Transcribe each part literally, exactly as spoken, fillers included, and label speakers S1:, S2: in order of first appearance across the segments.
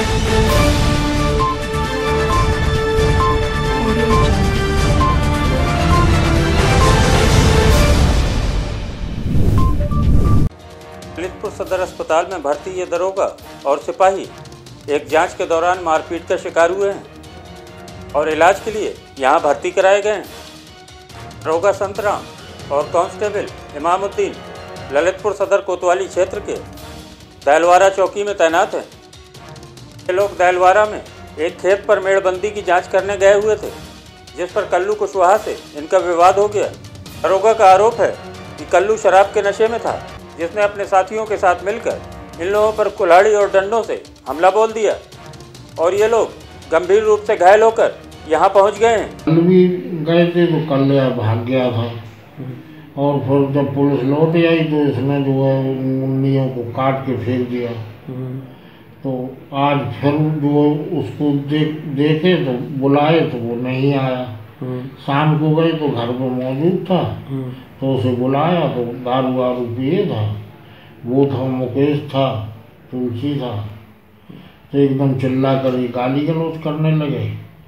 S1: ललितपुर सदर अस्पताल में भर्ती ये दरोगा और सिपाही एक जांच के दौरान मारपीट का शिकार हुए हैं और इलाज के लिए यहां भर्ती कराए गए हैं। दरोगा संतराम और कांस्टेबल इमामुद्दीन ललितपुर सदर कोतवाली क्षेत्र के दैलवारा चौकी में तैनात हैं। ये लोग दैलवारा में एक खेत पर मेड़बंदी की जांच करने गए हुए थे, जिस पर कल्लू कुशवाहा से इनका विवाद हो गया। दरोगा का आरोप है कि कल्लू शराब के नशे में था, जिसने अपने साथियों के साथ मिलकर इन लोगों पर कुल्हाड़ी और डंडों से हमला बोल दिया और ये लोग गंभीर रूप से घायल होकर यहाँ पहुँच गए हैं।
S2: कल भी गए थे तो कल भाग गया था और फिर जब पुलिस लौट आई तो इसने जो है मुन्नियों को काट के फेंक दिया। तो आज फिर जो उसको देख देखे तो बुलाए तो वो नहीं आया। शाम को गए तो घर पे मौजूद था, तो उसे बुलाया तो दारू वारू पिए था। वो था मुकेश था, तुलसी था, तो एकदम चिल्ला कर गाली गलौज करने लगे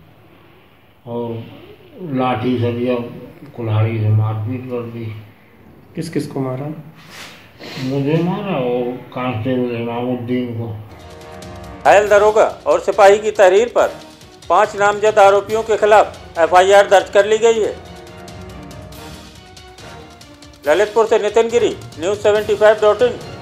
S2: और लाठी सरिया कुल्हाड़ी से मारपीट कर दी।
S3: किस किस को मारा?
S2: मुझे मारा और कांस्टेबल इमामुद्दीन को।
S1: घायल दरोगा और सिपाही की तहरीर पर पांच नामजद आरोपियों के खिलाफ एफ आई आर दर्ज कर ली गई है। ललितपुर से Nitin Giri, news seventy five dot इन।